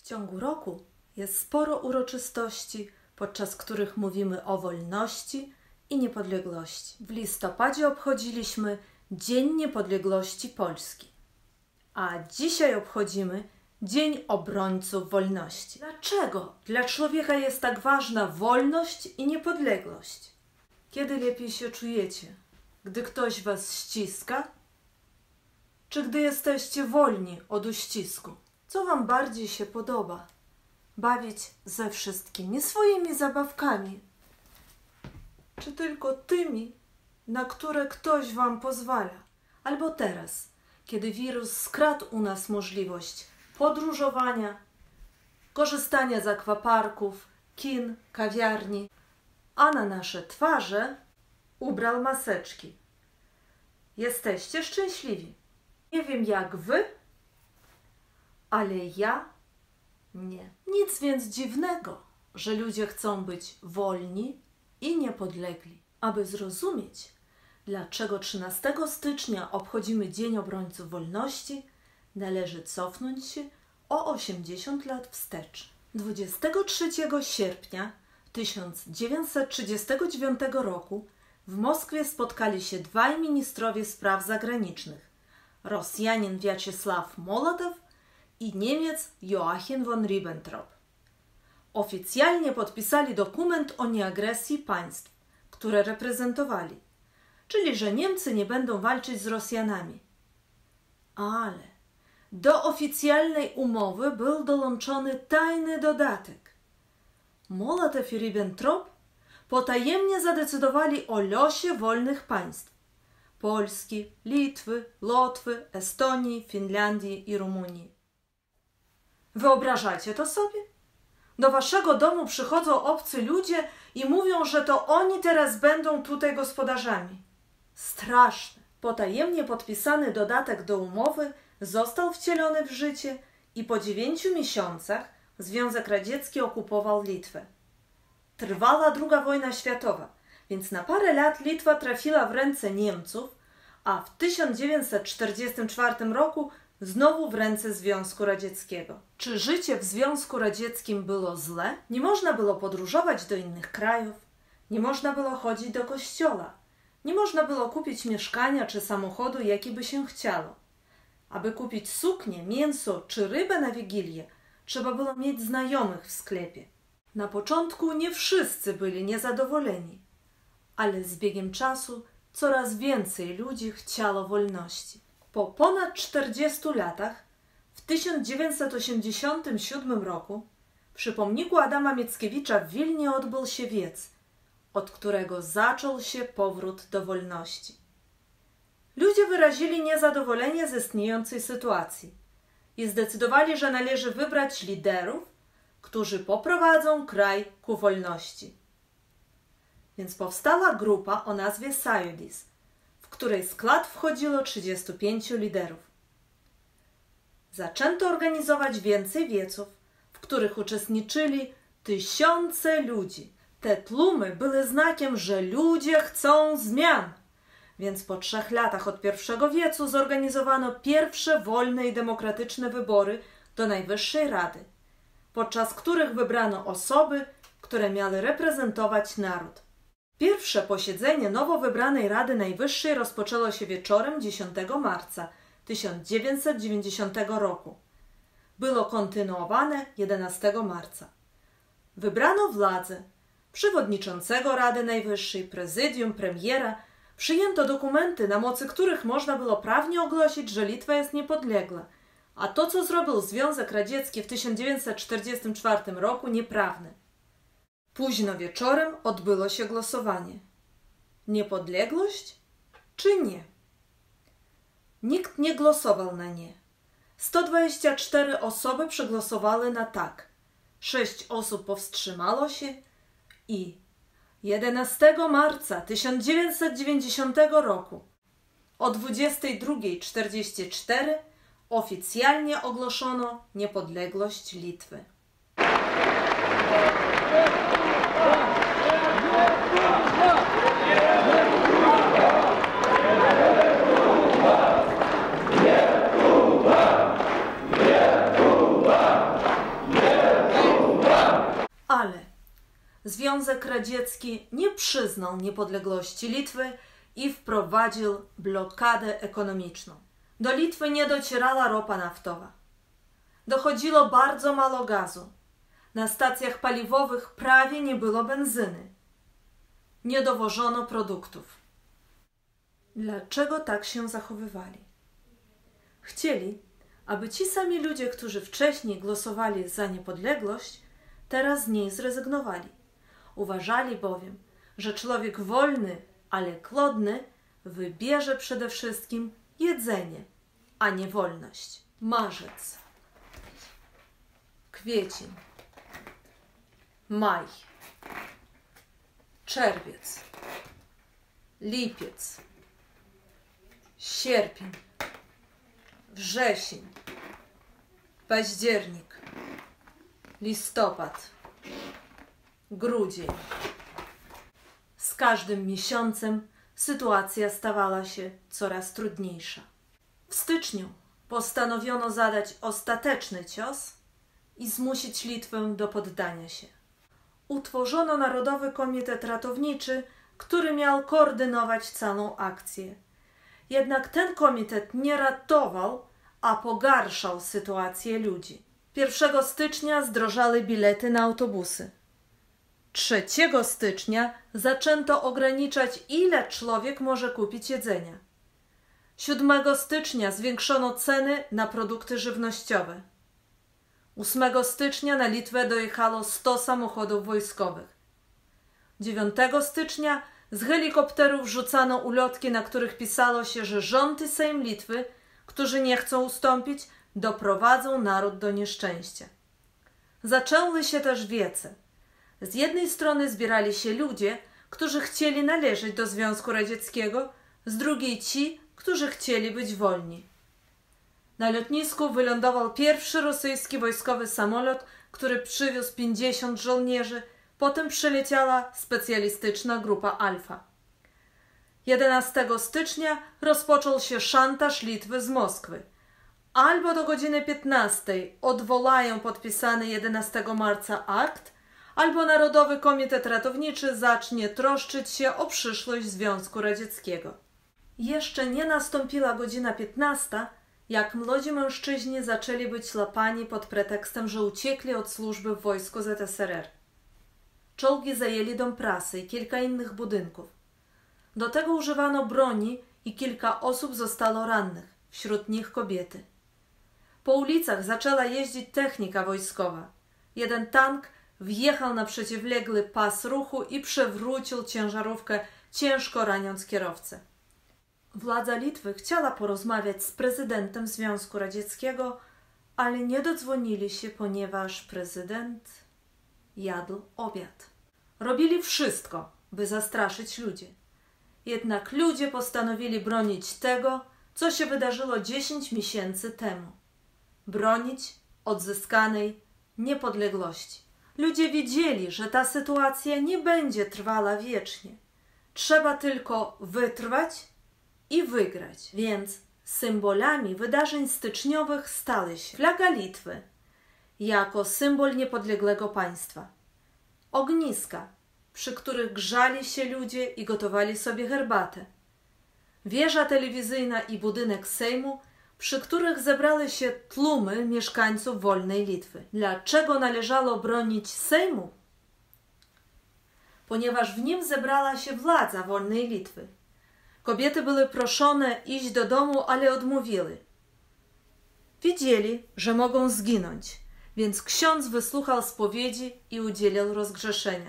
ciągu roku jest sporo uroczystości, podczas których mówimy o wolności i niepodległości. W listopadzie obchodziliśmy Dzień Niepodległości Polski, a dzisiaj obchodzimy Dzień Obrońców Wolności. Dlaczego dla człowieka jest tak ważna wolność i niepodległość? Kiedy lepiej się czujecie? Gdy ktoś was ściska? Czy gdy jesteście wolni od uścisku? Co wam bardziej się podoba? Bawić ze wszystkimi swoimi zabawkami? Czy tylko tymi, na które ktoś wam pozwala? Albo teraz, kiedy wirus skradł u nas możliwość podróżowania, korzystania z akwaparków, kin, kawiarni, a na nasze twarze ubrał maseczki. Jesteście szczęśliwi. Nie wiem jak wy, ale ja nie. Nic więc dziwnego, że ludzie chcą być wolni i niepodlegli. Aby zrozumieć, dlaczego 13 stycznia obchodzimy Dzień Obrońców Wolności, należy cofnąć się o 80 lat wstecz. 23 sierpnia 1939 roku w Moskwie spotkali się dwaj ministrowie spraw zagranicznych, Rosjanin Wiaczysław Mołotow i Niemiec Joachim von Ribbentrop. Oficjalnie podpisali dokument o nieagresji państw, które reprezentowali, czyli że Niemcy nie będą walczyć z Rosjanami. Ale do oficjalnej umowy był dołączony tajny dodatek. Mołotow i Ribbentrop potajemnie zadecydowali o losie wolnych państw – Polski, Litwy, Łotwy, Estonii, Finlandii i Rumunii. Wyobrażacie to sobie? Do waszego domu przychodzą obcy ludzie i mówią, że to oni teraz będą tutaj gospodarzami. Straszne. Potajemnie podpisany dodatek do umowy został wcielony w życie i po 9 miesiącach Związek Radziecki okupował Litwę. Trwała II wojna światowa, więc na parę lat Litwa trafiła w ręce Niemców, a w 1944 roku znowu w ręce Związku Radzieckiego. Czy życie w Związku Radzieckim było złe? Nie można było podróżować do innych krajów, nie można było chodzić do kościoła, nie można było kupić mieszkania czy samochodu, jaki by się chciało. Aby kupić suknię, mięso czy rybę na Wigilię, trzeba było mieć znajomych w sklepie. Na początku nie wszyscy byli niezadowoleni, ale z biegiem czasu coraz więcej ludzi chciało wolności. Po ponad 40 latach, w 1987 roku, przy pomniku Adama Mickiewicza w Wilnie odbył się wiec, od którego zaczął się powrót do wolności. Ludzie wyrazili niezadowolenie z istniejącej sytuacji i zdecydowali, że należy wybrać liderów, którzy poprowadzą kraj ku wolności. Więc powstała grupa o nazwie Sojudis, w której skład wchodziło 35 liderów. Zaczęto organizować więcej wieców, w których uczestniczyli tysiące ludzi. Te tłumy były znakiem, że ludzie chcą zmian. Więc po 3 latach od pierwszego wiecu zorganizowano pierwsze wolne i demokratyczne wybory do Najwyższej Rady, podczas których wybrano osoby, które miały reprezentować naród. Pierwsze posiedzenie nowo wybranej Rady Najwyższej rozpoczęło się wieczorem 10 marca 1990 roku. Było kontynuowane 11 marca. Wybrano władzę, przewodniczącego Rady Najwyższej, prezydium, premiera. Przyjęto dokumenty, na mocy których można było prawnie ogłosić, że Litwa jest niepodległa, a to, co zrobił Związek Radziecki w 1944 roku, nieprawne. Późno wieczorem odbyło się głosowanie. Niepodległość czy nie? Nikt nie głosował na nie. 124 osoby przegłosowały na tak, 6 osób powstrzymało się i 11 marca 1990 roku o 22:44 oficjalnie ogłoszono niepodległość Litwy. Związek Radziecki nie przyznał niepodległości Litwy i wprowadził blokadę ekonomiczną. Do Litwy nie docierała ropa naftowa. Dochodziło bardzo mało gazu. Na stacjach paliwowych prawie nie było benzyny. Nie dowożono produktów. Dlaczego tak się zachowywali? Chcieli, aby ci sami ludzie, którzy wcześniej głosowali za niepodległość, teraz z niej zrezygnowali. Uważali bowiem, że człowiek wolny, ale głodny wybierze przede wszystkim jedzenie, a nie wolność. Marzec, kwiecień, maj, czerwiec, lipiec, sierpień, wrzesień, październik, listopad, grudzień. Z każdym miesiącem sytuacja stawała się coraz trudniejsza. W styczniu postanowiono zadać ostateczny cios i zmusić Litwę do poddania się. Utworzono Narodowy Komitet Ratowniczy, który miał koordynować całą akcję. Jednak ten komitet nie ratował, a pogarszał sytuację ludzi. 1 stycznia zdrożały bilety na autobusy. 3 stycznia zaczęto ograniczać, ile człowiek może kupić jedzenia. 7 stycznia zwiększono ceny na produkty żywnościowe. 8 stycznia na Litwę dojechało 100 samochodów wojskowych. 9 stycznia z helikopterów rzucano ulotki, na których pisało się, że rząd i Sejm Litwy, którzy nie chcą ustąpić, doprowadzą naród do nieszczęścia. Zaczęły się też wiece. Z jednej strony zbierali się ludzie, którzy chcieli należeć do Związku Radzieckiego, z drugiej ci, którzy chcieli być wolni. Na lotnisku wylądował pierwszy rosyjski wojskowy samolot, który przywiózł 50 żołnierzy. Potem przyleciała specjalistyczna grupa Alfa. 11 stycznia rozpoczął się szantaż Litwy z Moskwy. Albo do godziny 15 odwolają podpisany 11 marca akt, albo Narodowy Komitet Ratowniczy zacznie troszczyć się o przyszłość Związku Radzieckiego. Jeszcze nie nastąpiła godzina 15, jak młodzi mężczyźni zaczęli być łapani pod pretekstem, że uciekli od służby w wojsku ZSRR. Czołgi zajęli Dom Prasy i kilka innych budynków. Do tego używano broni i kilka osób zostało rannych, wśród nich kobiety. Po ulicach zaczęła jeździć technika wojskowa. Jeden tank wjechał na przeciwległy pas ruchu i przewrócił ciężarówkę, ciężko raniąc kierowcę. Władza Litwy chciała porozmawiać z prezydentem Związku Radzieckiego, ale nie dodzwonili się, ponieważ prezydent jadł obiad. Robili wszystko, by zastraszyć ludzi. Jednak ludzie postanowili bronić tego, co się wydarzyło 10 miesięcy temu. Bronić odzyskanej niepodległości. Ludzie wiedzieli, że ta sytuacja nie będzie trwała wiecznie. Trzeba tylko wytrwać i wygrać. Więc symbolami wydarzeń styczniowych stały się flaga Litwy jako symbol niepodległego państwa, ogniska, przy których grzali się ludzie i gotowali sobie herbatę, wieża telewizyjna i budynek Sejmu, przy których zebrały się tłumy mieszkańców wolnej Litwy. Dlaczego należało bronić Sejmu? Ponieważ w nim zebrała się władza wolnej Litwy. Kobiety były proszone iść do domu, ale odmówiły. Wiedzieli, że mogą zginąć, więc ksiądz wysłuchał spowiedzi i udzielił rozgrzeszenia.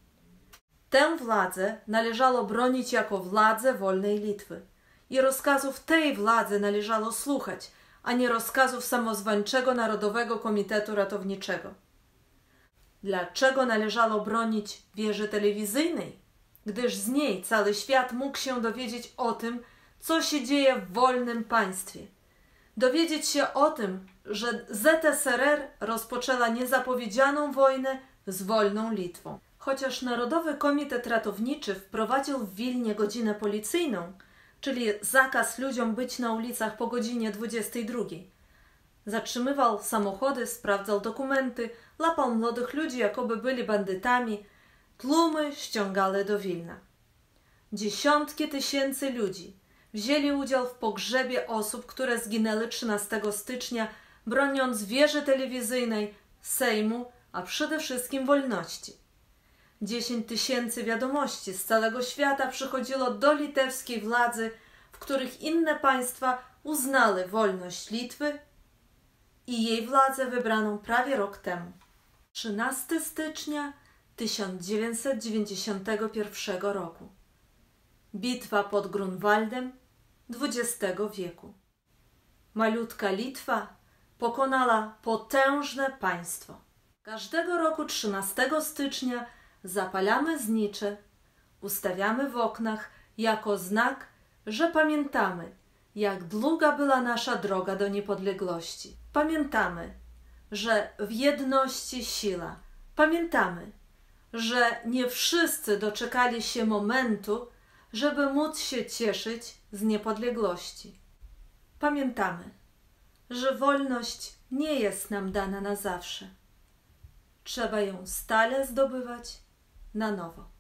Tę władzę należało bronić jako władzę wolnej Litwy. I rozkazów tej władzy należało słuchać, a nie rozkazów samozwańczego Narodowego Komitetu Ratowniczego. Dlaczego należało bronić wieży telewizyjnej? Gdyż z niej cały świat mógł się dowiedzieć o tym, co się dzieje w wolnym państwie. Dowiedzieć się o tym, że ZSRR rozpoczęła niezapowiedzianą wojnę z wolną Litwą. Chociaż Narodowy Komitet Ratowniczy wprowadził w Wilnie godzinę policyjną, czyli zakaz ludziom być na ulicach po godzinie 22. Zatrzymywał samochody, sprawdzał dokumenty, łapał młodych ludzi, jakoby byli bandytami, Tłumy ściągale do Wilna. Dziesiątki tysięcy ludzi wzięli udział w pogrzebie osób, które zginęły 13 stycznia, broniąc wieży telewizyjnej, Sejmu, a przede wszystkim wolności. 10 tysięcy wiadomości z całego świata przychodziło do litewskiej władzy, w których inne państwa uznały wolność Litwy i jej władzę wybraną prawie rok temu. 13 stycznia 1991 roku. Bitwa pod Grunwaldem XX wieku. Malutka Litwa pokonała potężne państwo. Każdego roku 13 stycznia zapalamy znicze, ustawiamy w oknach jako znak, że pamiętamy, jak długa była nasza droga do niepodległości. Pamiętamy, że w jedności siła. Pamiętamy, że nie wszyscy doczekali się momentu, żeby móc się cieszyć z niepodległości. Pamiętamy, że wolność nie jest nam dana na zawsze. Trzeba ją stale zdobywać na nowo.